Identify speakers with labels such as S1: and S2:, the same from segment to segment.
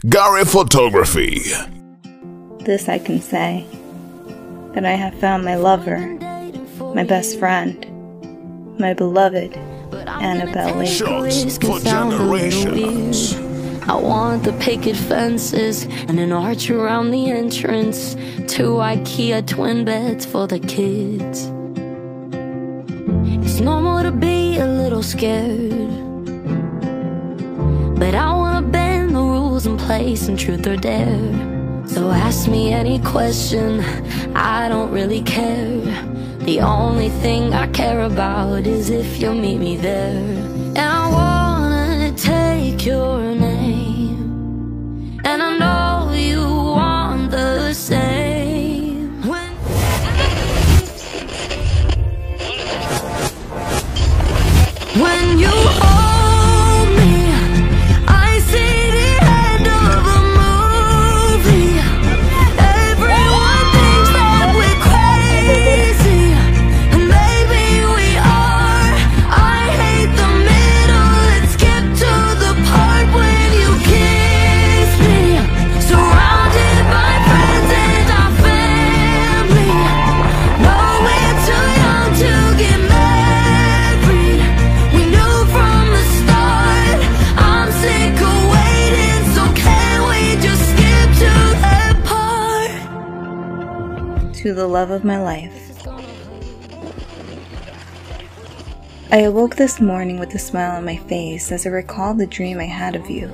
S1: Gary Photography.
S2: This I can say, that I have found my lover, my best friend, my beloved Annabelle Lee.
S1: Shots for generations.
S3: I want the picket fences and an arch around the entrance. 2 IKEA twin beds for the kids. It's normal to be a little scared, but I wanna bend the rules in place and truth or dare. So ask me any question, I don't really care. The only thing I care about is if you'll meet me there. And I wanna take your name, and I know you want the same. When you hold me, I see the end of a movie. Everyone thinks that we're crazy, and maybe we are. I hate the middle, let's skip to the part when you kiss me. Surrounded by friends and our family. No, we're too young to get married. We knew from the start. I'm sick of waiting, so can we just skip to that part?
S2: To the love of my life. I awoke this morning with a smile on my face as I recalled the dream I had of you.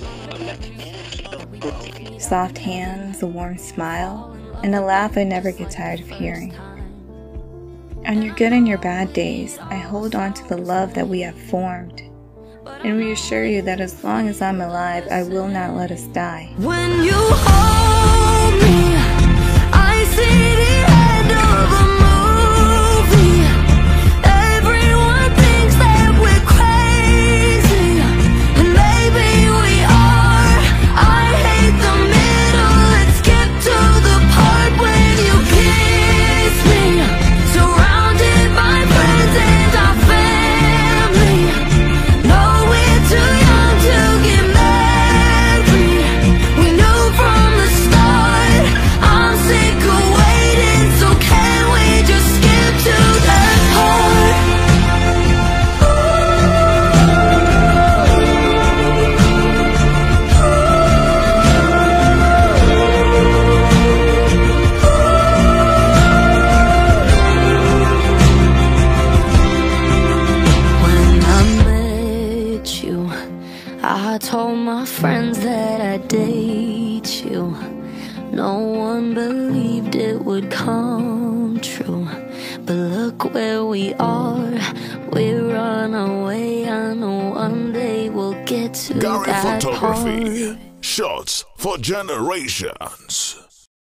S2: Soft hands, a warm smile, and a laugh I never get tired of hearing. On your good and your bad days, I hold on to the love that we have formed, and reassure you that as long as I'm alive, I will not let us die.
S3: When you hold me, I see the end of a movie. Everyone thinks that we're crazy, and maybe we are. I hate the middle, let's skip to the part when you kiss me. Surrounded by friends and our family. No, we're too young to get married. We knew from the start. I'm sick of waiting, so can we just skip to that part? When I met you, I told my friends that I'd date you. No one believed it would come true, but look where we are. We're on our way. I know one day we'll get to
S1: Gary
S3: that
S1: Photography.
S3: part.
S1: Shots for generations.